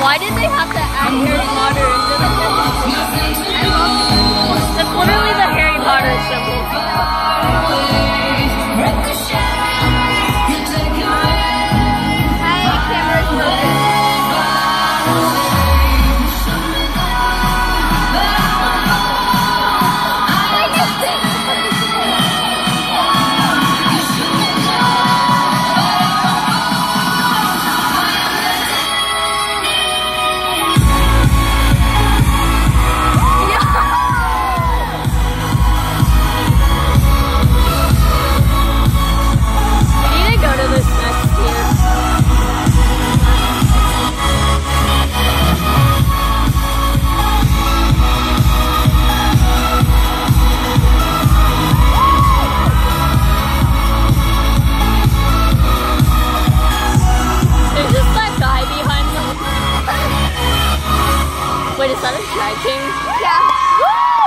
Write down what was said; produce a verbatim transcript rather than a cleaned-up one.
Why did they have to add Harry Potter into the That's literally the Harry Potter symbol. Hi, camera's moving. Wait, is that a Drag King? Yeah.